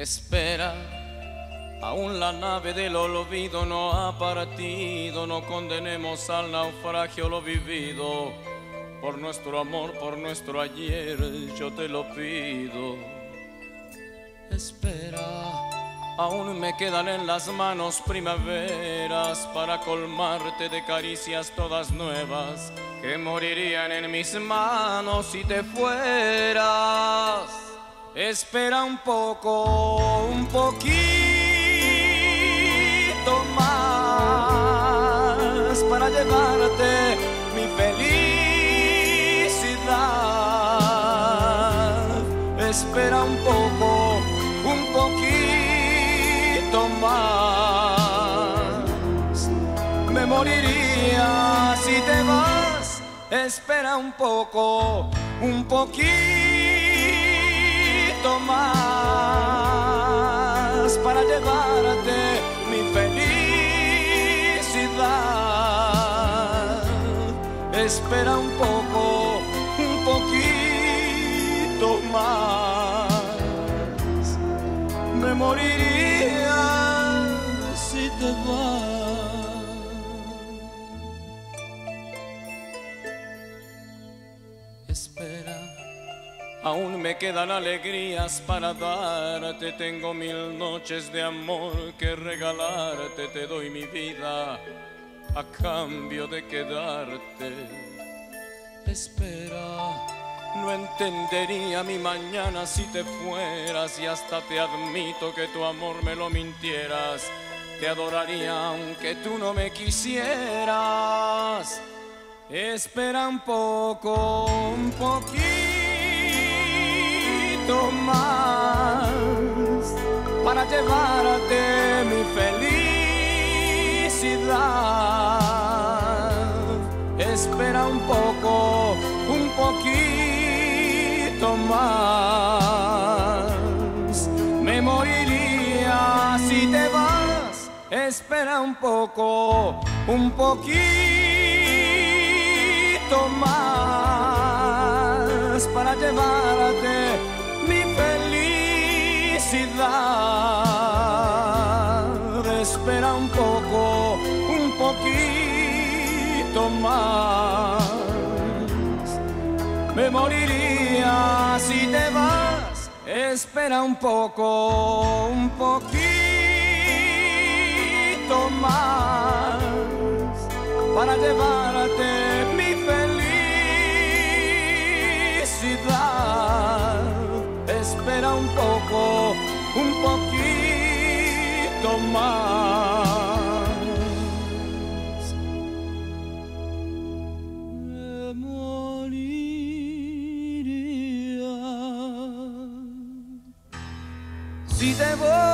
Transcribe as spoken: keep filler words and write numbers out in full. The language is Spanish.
Espera, aún la nave del olvido no ha partido. No condenemos al naufragio lo vivido. Por nuestro amor, por nuestro ayer, yo te lo pido. Espera, aún me quedan en las manos primaveras para colmarte de caricias todas nuevas que morirían en mis manos si te fueras. Espera un poco, un poquito más para llevarte mi felicidad. Espera un poco, un poquito más. Me moriría si te vas. Espera un poco, un poquito más para llevarte mi felicidad. Espera un poco, un poquito más. Me moriría si te vas. Espera, aún me quedan alegrías para darte. Tengo mil noches de amor que regalarte. Te doy mi vida a cambio de quedarte. Espera, no entendería mi mañana si te fueras. Y hasta te admito que tu amor me lo mintieras. Te adoraría aunque tú no me quisieras. Espera un poco, un poquito más para llevarte mi felicidad. Espera un poco, un poquito más. Me moriría si te vas. Espera un poco, un poquito más para llevarte mi felicidad. Espera un poco, un poquito más. Me moriría si te vas. Espera un poco, un poquito más para llevarte mi felicidad. Espera un poco, un poquito más. Me moriría si te voy.